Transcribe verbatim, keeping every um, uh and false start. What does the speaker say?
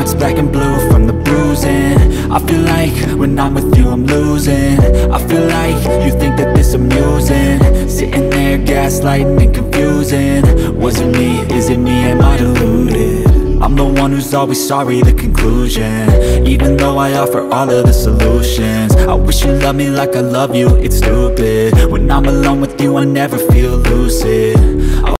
it's black and blue from the bruising. I feel like when I'm with you I'm losing. I feel like you think that this amusing, sitting there gaslighting and confusing. Was it me? Is it me? Am I deluded? I'm the one who's always sorry, the conclusion. Even though I offer all of the solutions, I wish you loved me like I love you, it's stupid. When I'm alone with you I never feel lucid.